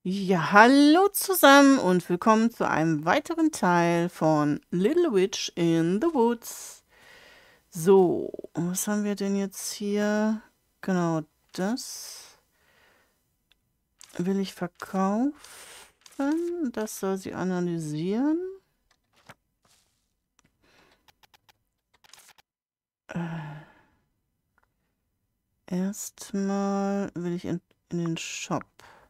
Ja, hallo zusammen und willkommen zu einem weiteren Teil von Little Witch in the Woods. So, was haben wir denn jetzt hier? Genau, das will ich verkaufen. Das soll sie analysieren. Erstmal will ich in den Shop.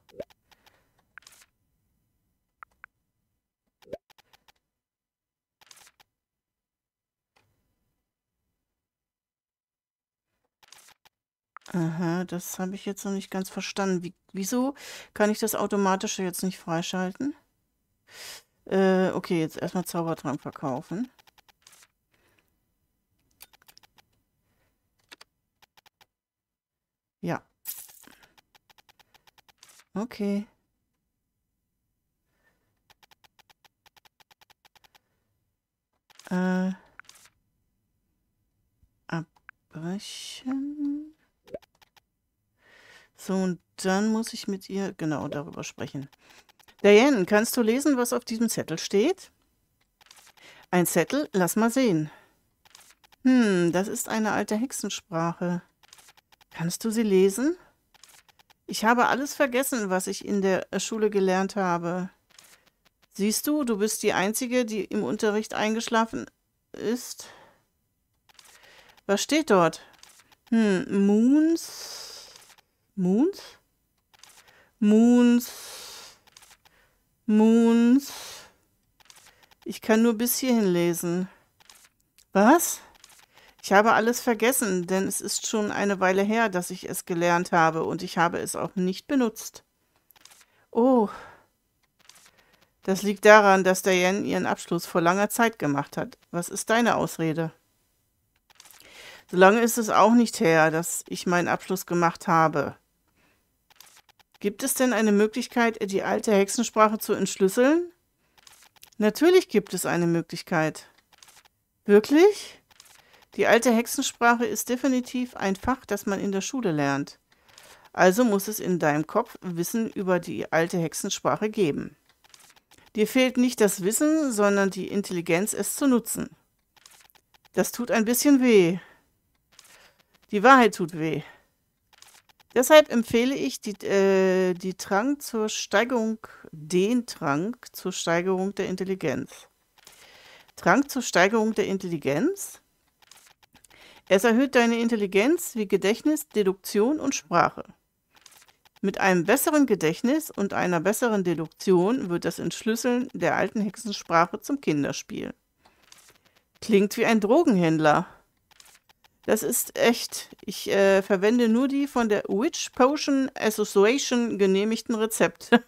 Aha, das habe ich jetzt noch nicht ganz verstanden. Wieso kann ich das Automatische jetzt nicht freischalten? Okay, jetzt erstmal Zaubertrank verkaufen. Ja, okay. Äh, abbrechen. So, und dann muss ich mit ihr genau darüber sprechen. Diane, kannst du lesen, was auf diesem Zettel steht? Ein Zettel? Lass mal sehen. Das ist eine alte Hexensprache. Kannst du sie lesen? Ich habe alles vergessen, was ich in der Schule gelernt habe. Siehst du, du bist die Einzige, die im Unterricht eingeschlafen ist. Was steht dort? Moons. Moons? Moons. Moons. Ich kann nur bis hierhin lesen. Was? Ich habe alles vergessen, denn es ist schon eine Weile her, dass ich es gelernt habe und ich habe es auch nicht benutzt. Oh, das liegt daran, dass Diane ihren Abschluss vor langer Zeit gemacht hat. Was ist deine Ausrede? Solange ist es auch nicht her, dass ich meinen Abschluss gemacht habe. Gibt es denn eine Möglichkeit, die alte Hexensprache zu entschlüsseln? Natürlich gibt es eine Möglichkeit. Wirklich? Die alte Hexensprache ist definitiv ein Fach, das man in der Schule lernt. Also muss es in deinem Kopf Wissen über die alte Hexensprache geben. Dir fehlt nicht das Wissen, sondern die Intelligenz, es zu nutzen. Das tut ein bisschen weh. Die Wahrheit tut weh. Deshalb empfehle ich den Trank zur Steigerung der Intelligenz. Trank zur Steigerung der Intelligenz? Es erhöht deine Intelligenz wie Gedächtnis, Deduktion und Sprache. Mit einem besseren Gedächtnis und einer besseren Deduktion wird das Entschlüsseln der alten Hexensprache zum Kinderspiel. Klingt wie ein Drogenhändler. Das ist echt. Ich verwende nur die von der Witch Potion Association genehmigten Rezepte.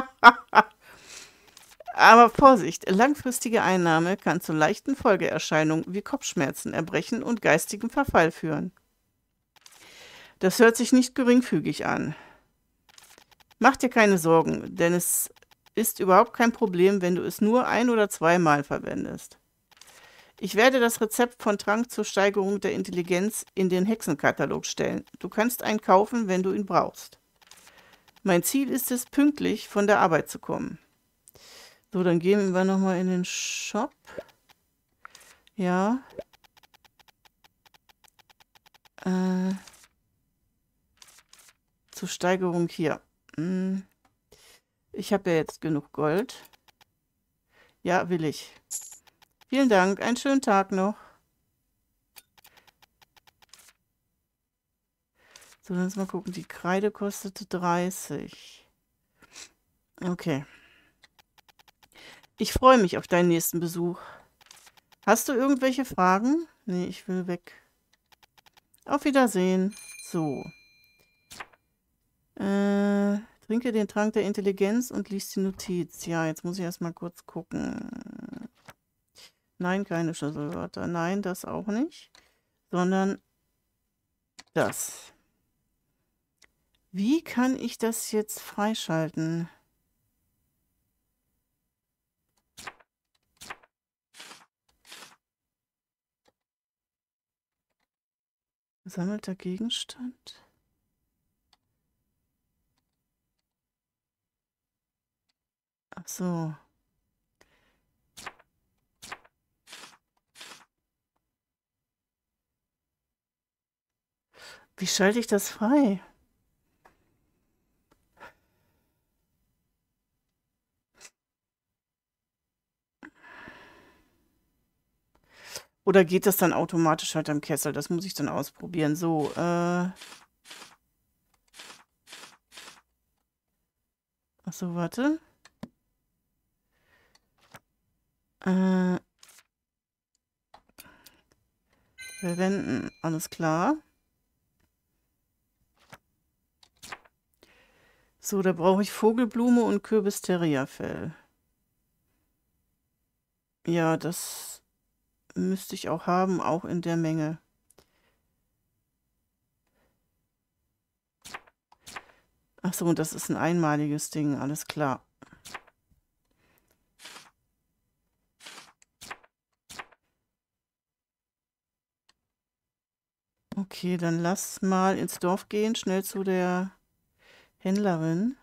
Aber Vorsicht, langfristige Einnahme kann zu leichten Folgeerscheinungen wie Kopfschmerzen, Erbrechen und geistigem Verfall führen. Das hört sich nicht geringfügig an. Mach dir keine Sorgen, denn es ist überhaupt kein Problem, wenn du es nur ein- oder zweimal verwendest. Ich werde das Rezept von Trank zur Steigerung der Intelligenz in den Hexenkatalog stellen. Du kannst einen kaufen, wenn du ihn brauchst. Mein Ziel ist es, pünktlich von der Arbeit zu kommen. So, dann gehen wir nochmal in den Shop. Ja. Zur Steigerung hier. Ich habe ja jetzt genug Gold. Ja, will ich. Vielen Dank, einen schönen Tag noch. So, lass mal gucken. Die Kreide kostete 30. Okay. Ich freue mich auf deinen nächsten Besuch. Hast du irgendwelche Fragen? Nee, ich will weg. Auf Wiedersehen. So. Trinke den Trank der Intelligenz und lies die Notiz. Ja, jetzt muss ich erstmal kurz gucken. Nein, keine Schlüsselwörter. Nein, das auch nicht. Sondern das. Wie kann ich das jetzt freischalten? Gesammelter Gegenstand? Ach so. Wie schalte ich das frei? Oder geht das dann automatisch halt am Kessel? Das muss ich dann ausprobieren. So, ach so, warte. Verwenden. Alles klar. So, da brauche ich Vogelblume und Kürbis-Terrierfell. Ja, das müsste ich auch haben, auch in der Menge. Ach so, und das ist ein einmaliges Ding, alles klar. Okay, dann lass mal ins Dorf gehen, schnell zu der Händlerin.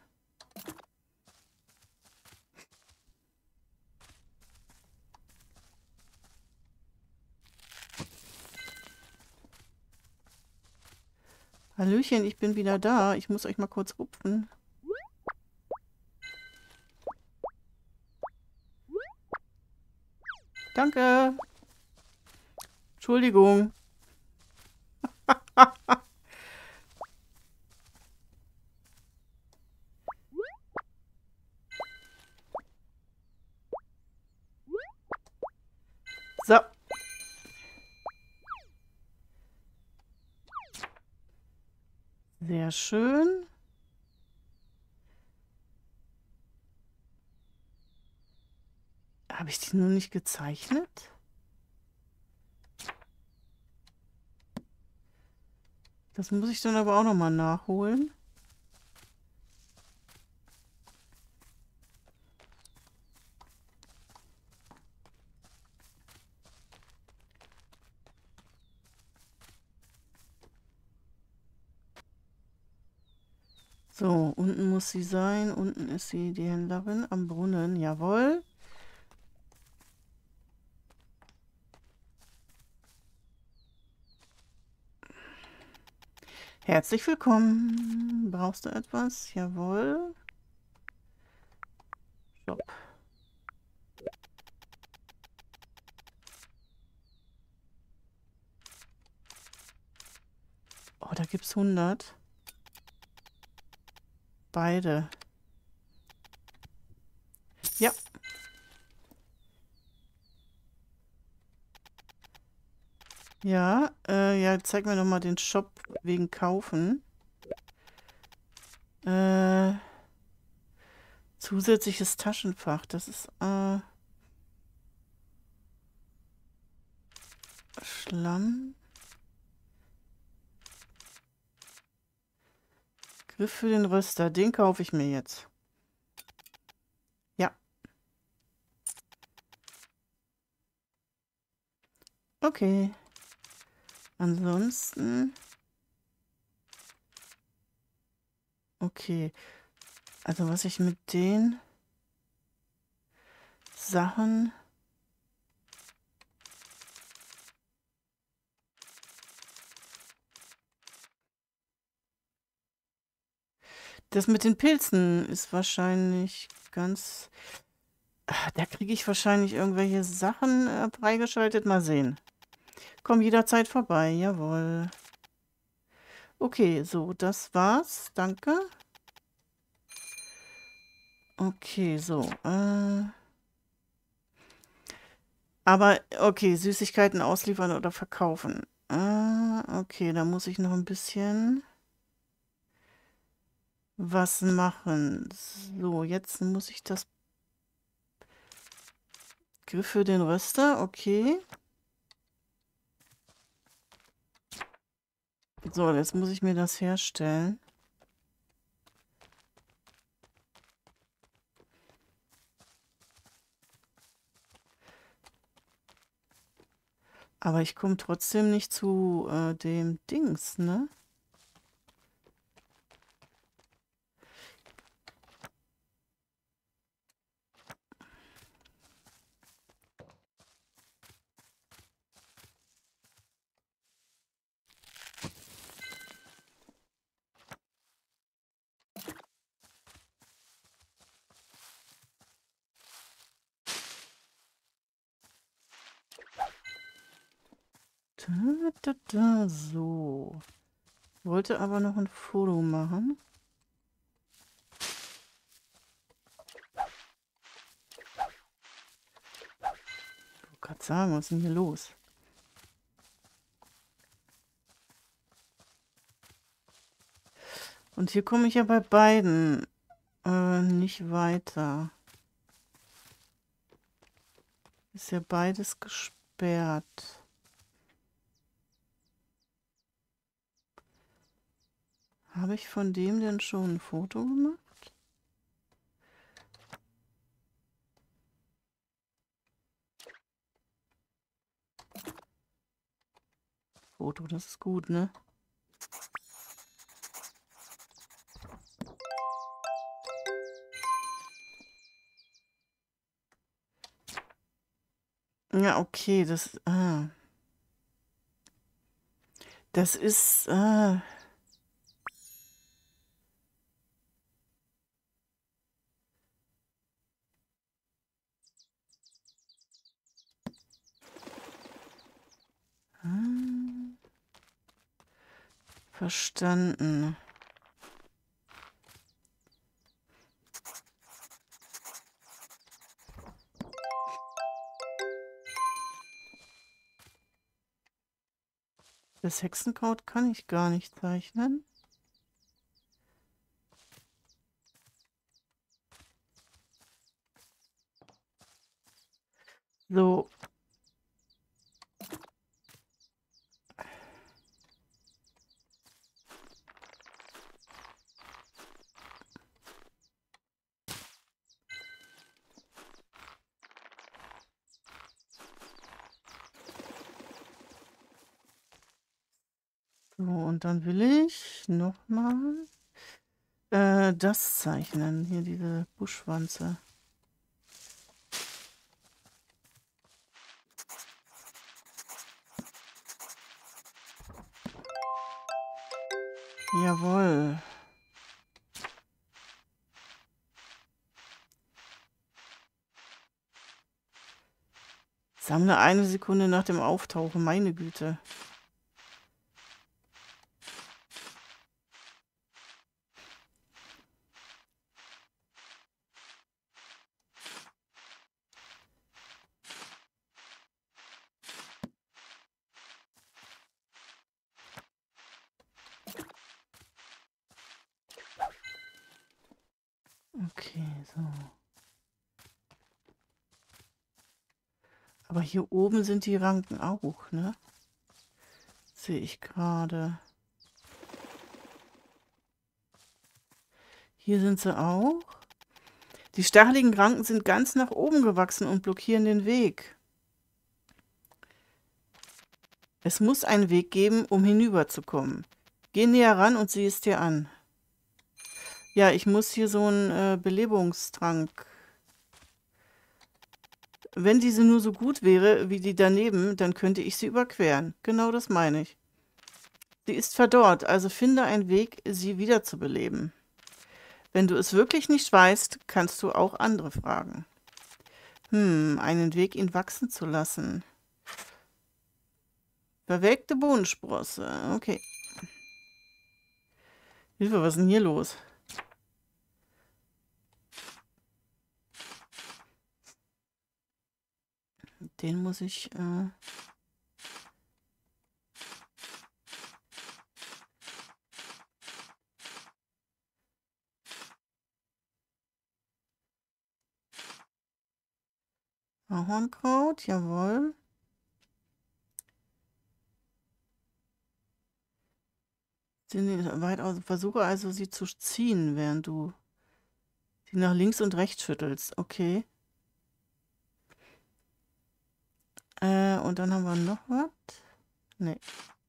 Hallöchen, ich bin wieder da. Ich muss euch mal kurz rupfen. Danke. Entschuldigung. So. Sehr schön. Habe ich die nur nicht gezeichnet? Das muss ich dann aber auch nochmal nachholen. So, unten muss sie sein. Unten ist sie, die Händlerin, am Brunnen. Jawohl. Herzlich willkommen. Brauchst du etwas? Jawohl. Shop. Oh, da gibt's 100. Beide. Ja. Ja, ja, zeig mir doch mal den Shop wegen Kaufen. Zusätzliches Taschenfach. Das ist, Schlamm. Griff für den Röster. Den kaufe ich mir jetzt. Ja. Okay. Ansonsten. Okay. Also was ich mit den Sachen... Das mit den Pilzen ist wahrscheinlich ganz... Da kriege ich wahrscheinlich irgendwelche Sachen freigeschaltet. Mal sehen. Komm jederzeit vorbei. Jawohl. Okay, so, das war's. Danke. Okay, so. Aber, okay, Süßigkeiten ausliefern oder verkaufen. Okay, da muss ich noch ein bisschen was machen. So, jetzt muss ich das Griff für den Röster. Okay. So, jetzt muss ich mir das herstellen. Aber ich komme trotzdem nicht zu dem Dings, ne? So. Wollte aber noch ein Foto machen. Ich wollte gerade sagen, was ist denn hier los? Und hier komme ich ja bei beiden nicht weiter. Ist ja beides gesperrt. Habe ich von dem denn schon ein Foto gemacht? Foto, das ist gut, ne? Ja, okay, das, das ist, verstanden. Das Hexenkraut kann ich gar nicht zeichnen. So. So, und dann will ich nochmal das zeichnen. Hier diese Buschwanze. Jawohl. Sammle eine Sekunde nach dem Auftauchen, meine Güte. Okay, so. Aber hier oben sind die Ranken auch, ne? Sehe ich gerade. Hier sind sie auch. Die stacheligen Ranken sind ganz nach oben gewachsen und blockieren den Weg. Es muss einen Weg geben, um hinüberzukommen. Geh näher ran und sieh es dir an. Ja, ich muss hier so einen Belebungstrank. Wenn diese nur so gut wäre wie die daneben, dann könnte ich sie überqueren. Genau das meine ich. Sie ist verdorrt, also finde einen Weg, sie wiederzubeleben. Wenn du es wirklich nicht weißt, kannst du auch andere fragen. Einen Weg, ihn wachsen zu lassen. Verwelkte Bohnensprosse. Okay. Hilfe, was ist denn hier los? Den muss ich... Ahornkraut, jawohl. Versuche also, sie zu ziehen, während du sie nach links und rechts schüttelst. Okay. Und dann haben wir noch was. Nee.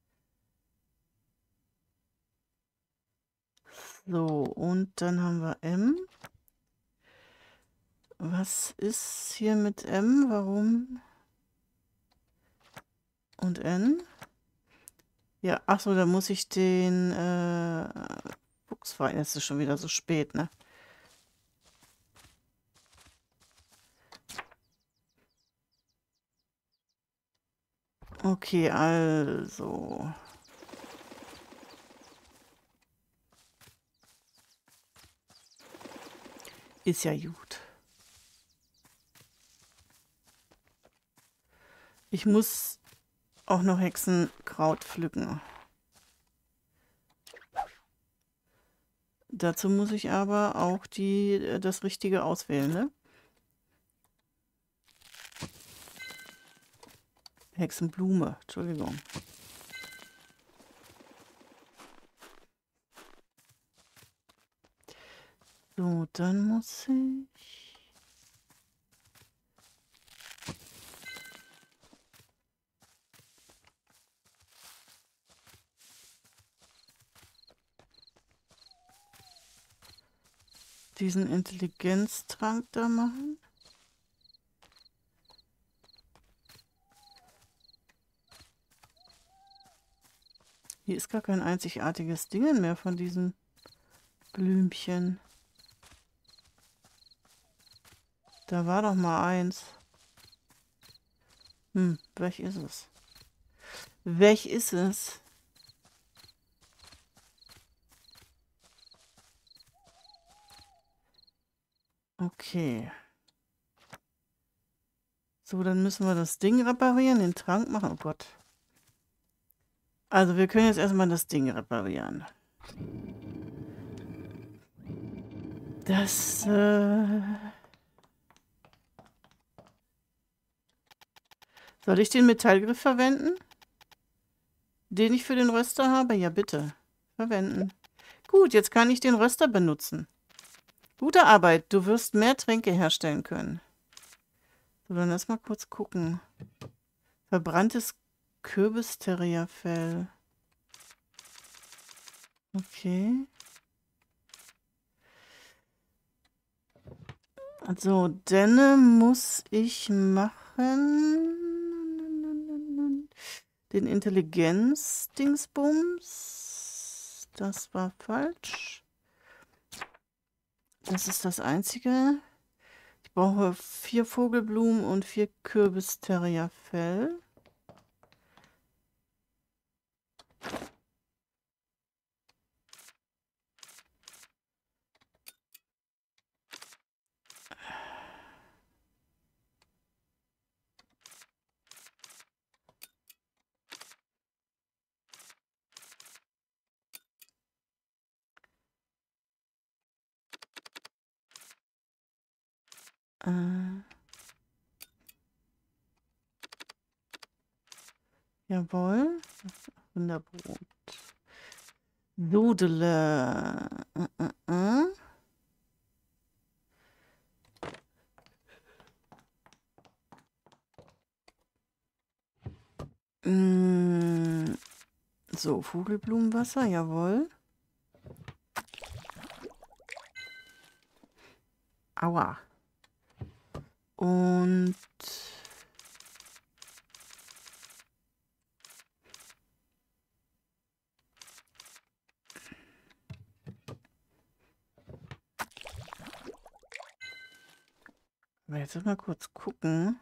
So, und dann haben wir M. Was ist hier mit M? Warum? Und N? Ja, ach so, da muss ich den Fuchs fragen. Es ist schon wieder so spät, ne? Okay, also. Ist ja gut. Ich muss auch noch Hexenkraut pflücken. Dazu muss ich aber auch das Richtige auswählen, ne? Hexenblume, Entschuldigung. So, dann muss ich... diesen Intelligenztrank da machen. Hier ist gar kein einzigartiges Ding mehr von diesen Blümchen. Da war doch mal eins. Welch ist es? Welch ist es? Okay. So, dann müssen wir das Ding reparieren, den Trank machen. Oh Gott. Also wir können jetzt erstmal das Ding reparieren. Das, soll ich den Metallgriff verwenden? Den ich für den Röster habe? Ja, bitte. Verwenden. Gut, jetzt kann ich den Röster benutzen. Gute Arbeit. Du wirst mehr Tränke herstellen können. So, dann lass mal kurz gucken. Verbranntes Kürbisterrierfell. Okay. Also, dann muss ich machen den Intelligenz-Dingsbums. Das war falsch. Das ist das Einzige. Ich brauche 4 Vogelblumen und 4 Kürbisterrierfell. Jawohl. Wunderbrot. Sudele. So, Vogelblumenwasser, jawohl. Aua. Und jetzt mal kurz gucken.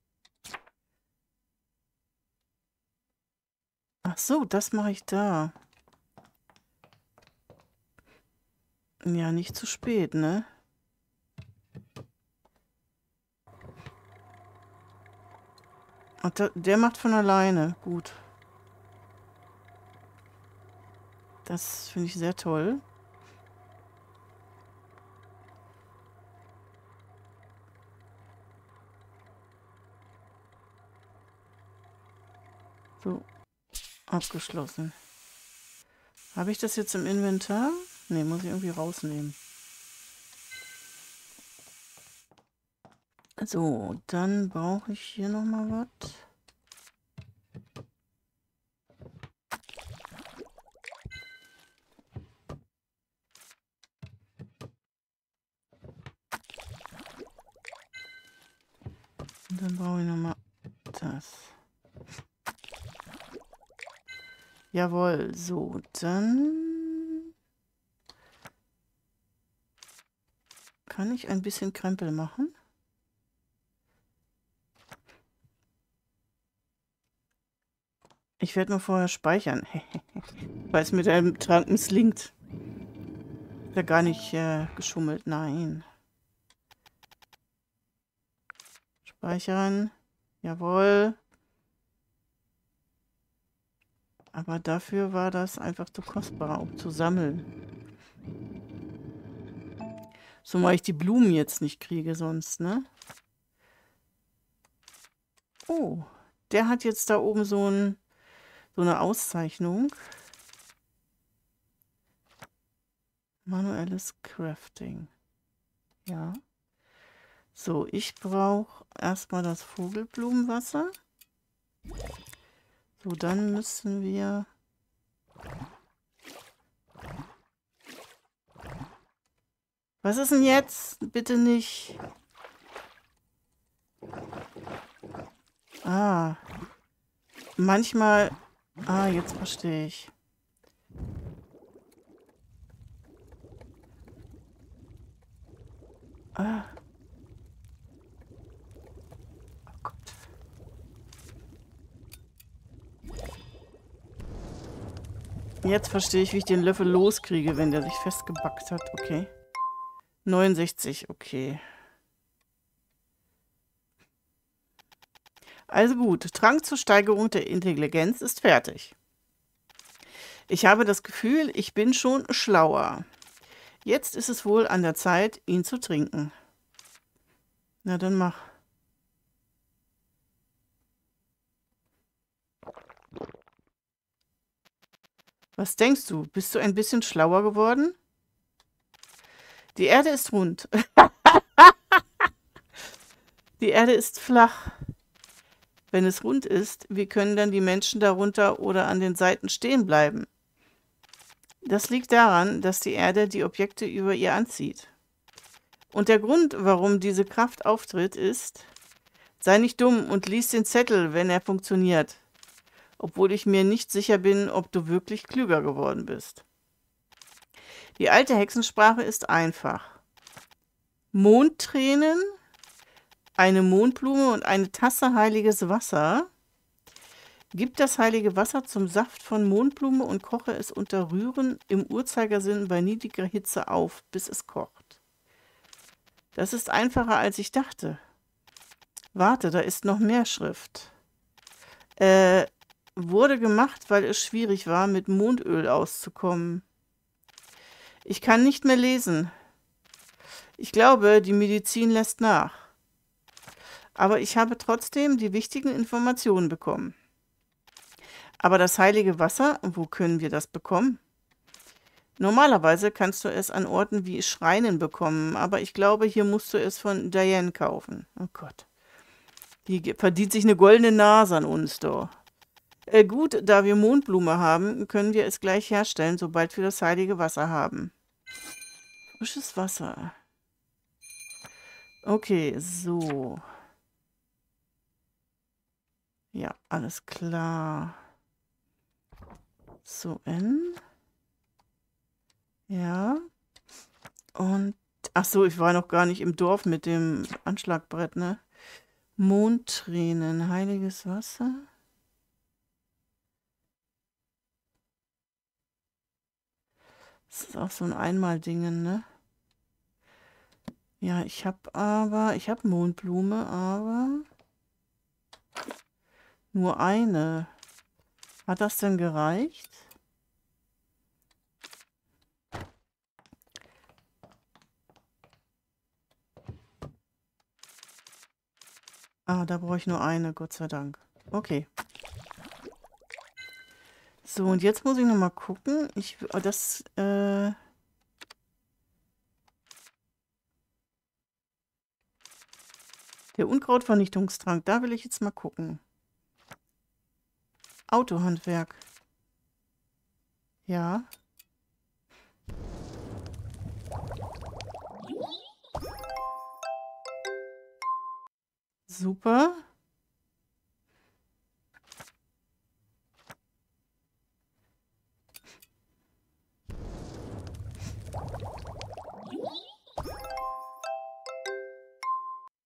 Ach so, das mache ich da. Ja, nicht zu spät, ne? Und der macht von alleine. Gut. Das finde ich sehr toll. So, abgeschlossen. Habe ich das jetzt im Inventar? Ne, muss ich irgendwie rausnehmen. So, dann brauche ich hier nochmal was. Und dann brauche ich nochmal das. Jawohl, so, dann kann ich ein bisschen Krempel machen. Ich werde mal vorher speichern. Weil es mit einem Trank misslingt. Ist ja gar nicht geschummelt. Nein. Speichern. Jawohl. Aber dafür war das einfach zu kostbar, um zu sammeln. Zumal ich die Blumen jetzt nicht kriege sonst, ne? Oh, der hat jetzt da oben so eine Auszeichnung. Manuelles Crafting. Ja. So, ich brauche erstmal das Vogelblumenwasser. So, dann müssen wir... Was ist denn jetzt? Bitte nicht. Ah. Manchmal... Ah, jetzt verstehe ich. Ah. Oh Gott. Jetzt verstehe ich, wie ich den Löffel loskriege, wenn der sich festgebackt hat. Okay. 69, okay. Also gut, Trank zur Steigerung der Intelligenz ist fertig. Ich habe das Gefühl, ich bin schon schlauer. Jetzt ist es wohl an der Zeit, ihn zu trinken. Na dann mach. Was denkst du? Bist du ein bisschen schlauer geworden? Die Erde ist rund. Die Erde ist flach. Wenn es rund ist, wie können dann die Menschen darunter oder an den Seiten stehen bleiben? Das liegt daran, dass die Erde die Objekte über ihr anzieht. Und der Grund, warum diese Kraft auftritt, ist: Sei nicht dumm und lies den Zettel, wenn er funktioniert. Obwohl ich mir nicht sicher bin, ob du wirklich klüger geworden bist. Die alte Hexensprache ist einfach. Mondtränen, eine Mondblume und eine Tasse heiliges Wasser. Gib das heilige Wasser zum Saft von Mondblume und koche es unter Rühren im Uhrzeigersinn bei niedriger Hitze auf, bis es kocht. Das ist einfacher, als ich dachte. Warte, da ist noch mehr Schrift. Wurde gemacht, weil es schwierig war, mit Mondöl auszukommen. Ich kann nicht mehr lesen. Ich glaube, die Medizin lässt nach. Aber ich habe trotzdem die wichtigen Informationen bekommen. Aber das heilige Wasser, wo können wir das bekommen? Normalerweise kannst du es an Orten wie Schreinen bekommen, aber ich glaube, hier musst du es von Diane kaufen. Oh Gott. Die verdient sich eine goldene Nase an uns, doch. Gut, da wir Mondblume haben, können wir es gleich herstellen, sobald wir das heilige Wasser haben. Frisches Wasser. Okay, so. Ja, alles klar. So, N. Ja. Und, ach so, ich war noch gar nicht im Dorf mit dem Anschlagbrett, ne? Mondtränen, heiliges Wasser. Das ist auch so ein Einmal-Dingen, ne? Ja, ich habe Mondblume, aber nur eine. Hat das denn gereicht? Ah, da brauche ich nur eine, Gott sei Dank. Okay. So, und jetzt muss ich noch mal gucken. Der Unkrautvernichtungstrank, da will ich jetzt mal gucken. Autohandwerk. Ja. Super.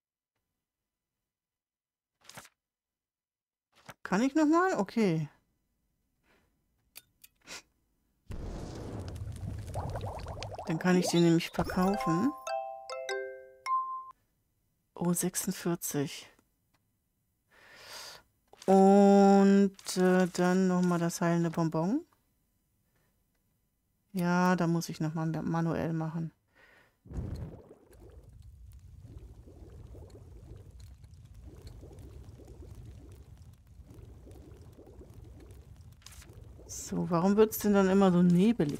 Kann ich noch mal? Okay. Dann kann ich die nämlich verkaufen. Oh, 46. Und dann nochmal das heilende Bonbon. Ja, da muss ich nochmal manuell machen. So, warum wird es denn dann immer so nebelig?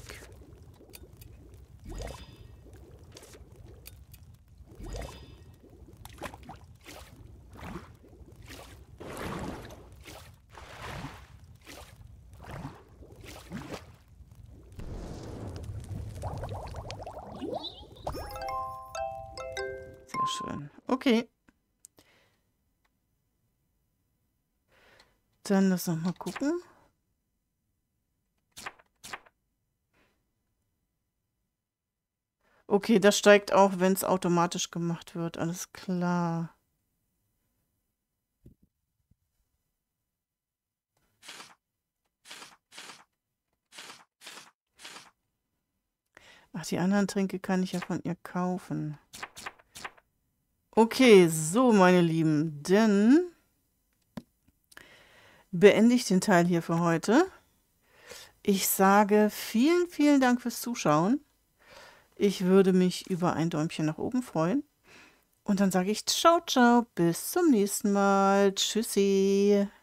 Sehr schön. Okay. Dann lass noch mal gucken. Okay, das steigt auch, wenn es automatisch gemacht wird. Alles klar. Ach, die anderen Tränke kann ich ja von ihr kaufen. Okay, so, meine Lieben. Dann beende ich den Teil hier für heute. Ich sage vielen, vielen Dank fürs Zuschauen. Ich würde mich über ein Däumchen nach oben freuen. Und dann sage ich ciao, ciao, bis zum nächsten Mal. Tschüssi.